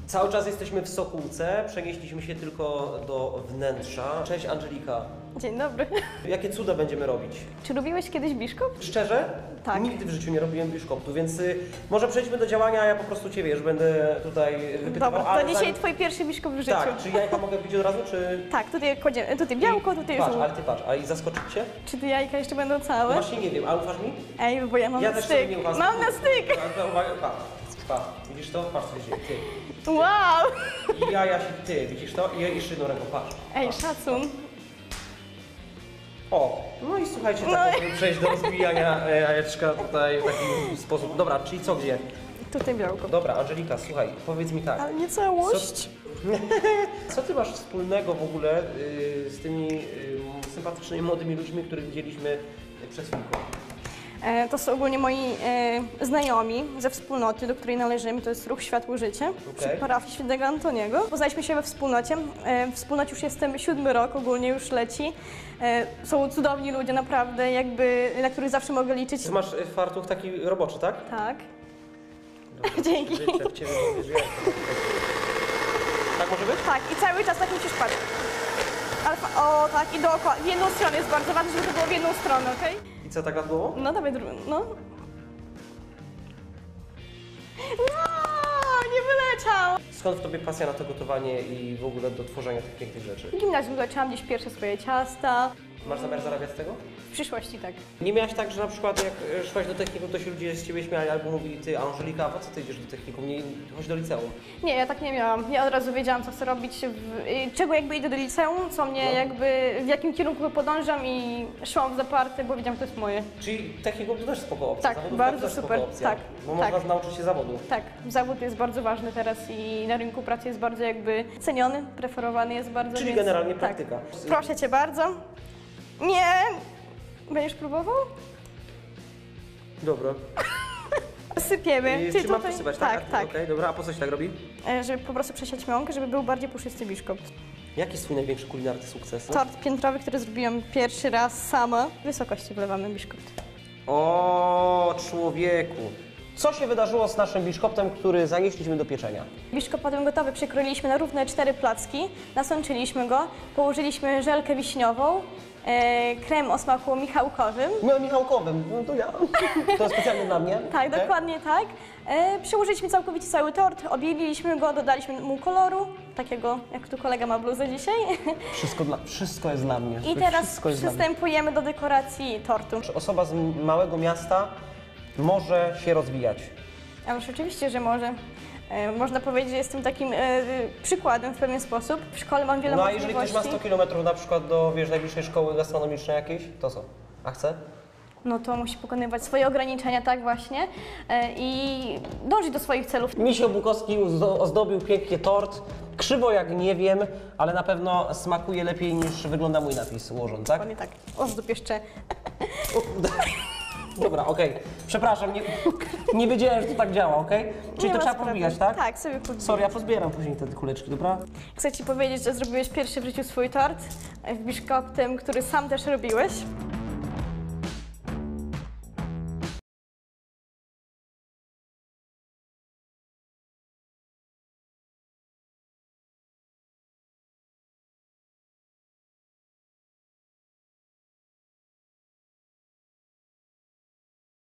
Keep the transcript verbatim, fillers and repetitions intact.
Cały czas jesteśmy w Sokółce, przenieśliśmy się tylko do wnętrza. Cześć Angelika. Dzień dobry. Jakie cuda będziemy robić? Czy robiłeś kiedyś biszkopt? Szczerze? Tak. Nigdy w życiu nie robiłem biszkoptu, więc y, może przejdźmy do działania, a ja po prostu Cię, wiesz, będę tutaj wypytywał. Dobra, to ale dzisiaj zanim... twój pierwszy biszkopt w życiu. Tak, czy jajka mogę pić od razu, czy... Tak, tutaj kładziemy, tutaj białko, tutaj Patrz, żółt. ale Ty patrz, a i zaskoczyć Cię? Czy te jajka jeszcze będą całe? Właśnie nie wiem, a ufasz mi? Ej, bo ja mam Ja na też styk. sobie nie ufam. Mam na styk! Ale uwaga, patrz, patrz, widzisz to? Patrz co się dzieje, Ty. Wow! I jaja się, Ty, widzisz to? I jeszcze jedną ręką, patrz. Ej, patrz. szacun. O, no i słuchajcie, tak No i- możemy przejść do rozbijania e, jajeczka tutaj w taki sposób. Dobra, czyli co, gdzie? Tutaj białko. Dobra, Angelika, słuchaj, powiedz mi tak. Ale nie całość. Co ty masz wspólnego w ogóle y, z tymi y, sympatycznymi, młodymi ludźmi, których widzieliśmy przed chwilką? E, to są ogólnie moi e, znajomi ze wspólnoty, do której należymy. To jest Ruch Światło Życie przy Okej. parafii Świętego Antoniego. Poznaliśmy się we wspólnocie. E, w wspólnocie już jestem siódmy rok, ogólnie już leci. E, są cudowni ludzie, naprawdę, jakby, na których zawsze mogę liczyć. Ty masz y, fartuch taki roboczy, tak? Tak. Dobra, Dzięki. życzę w ciebie, mówię, że ja jestem. Tak może być? Tak, i cały czas tak musisz patrzeć. Ale, fa- o tak, i dookoła. W jedną stronę jest bardzo ważne, żeby to było w jedną stronę, okej? I co, tak nad głową? No dawaj drugą, no. No, nie wyleciał! Skąd w tobie pasja na to gotowanie i w ogóle do tworzenia tych pięknych rzeczy? W gimnazjum zaczęłam gdzieś pierwsze swoje ciasta. Masz zamiar zarabiać z tego? W przyszłości tak. Nie miałaś tak, że na przykład jak e, szłaś do technikum, to się ludzie z ciebie śmiali albo mówili, ty Angelika, a po co ty idziesz do technikum, nie chodź do liceum? Nie, ja tak nie miałam. Ja od razu wiedziałam, co chcę robić, w, y, czego jakby idę do liceum, co mnie No. jakby, w jakim kierunku podążam i szłam w zaparte, bo wiedziałam, że to jest moje. Czyli technikum to też spoko opcja. Tak, zawodów bardzo to też super, spoko opcja, tak, bo tak. można nauczyć się zawodu. Tak, zawód jest bardzo ważny teraz i na rynku pracy jest bardzo jakby ceniony, preferowany jest bardzo. Czyli więc, generalnie tak. praktyka. Proszę Cię bardzo. Nie! Będziesz próbował? Dobra. Sypiemy. I Ty czy mam tutaj- posypać, tak? tak? Tak, Okej, dobra, a po co się tak robi? E, Żeby po prostu przesiać mąkę, żeby był bardziej puszysty biszkopt. Jaki jest twój największy kulinarny sukces? Tort piętrowy, który zrobiłam pierwszy raz sama. W wysokości wlewamy biszkopt. O, człowieku! Co się wydarzyło z naszym biszkoptem, który zanieśliśmy do pieczenia? Biszkopt potem gotowy przekroiliśmy na równe cztery placki, nasączyliśmy go, położyliśmy żelkę wiśniową, e, krem o smaku michałkowym. No, Michałkowym, no to ja. To specjalnie dla mnie. Tak, okej? dokładnie tak. E, przyłożyliśmy całkowicie cały tort, obieliliśmy go, dodaliśmy mu koloru, takiego jak tu kolega ma bluzę dzisiaj. Wszystko, dla, wszystko jest dla mnie. I teraz wszystko jest dla mnie. przystępujemy do dekoracji tortu. Czy osoba z m- małego miasta może się rozwijać? Ależ oczywiście, że może. E, można powiedzieć, że jestem takim e, przykładem w pewien sposób. W szkole mam wiele No a możliwości. jeżeli ktoś ma sto kilometrów na przykład do, wiesz, najbliższej szkoły gastronomicznej jakiejś, to co? A chce? No to musi pokonywać swoje ograniczenia, tak właśnie, e, i dążyć do swoich celów. Misio Bukowski uzdo- ozdobił pięknie tort. Krzywo jak nie wiem, ale na pewno smakuje lepiej niż wygląda mój napis ułożony, tak? Dokładnie tak. Ozdób jeszcze. Dobra, okej. Przepraszam, nie, nie wiedziałem, że to tak działa, okej? Czyli Nie to ma trzeba sprawy. podbijać, tak? Tak, sobie podbijać. Sorry, ja pozbieram później te kuleczki, dobra? Chcę Ci powiedzieć, że zrobiłeś pierwszy w życiu swój tort e, w biszkoptem, który sam też robiłeś.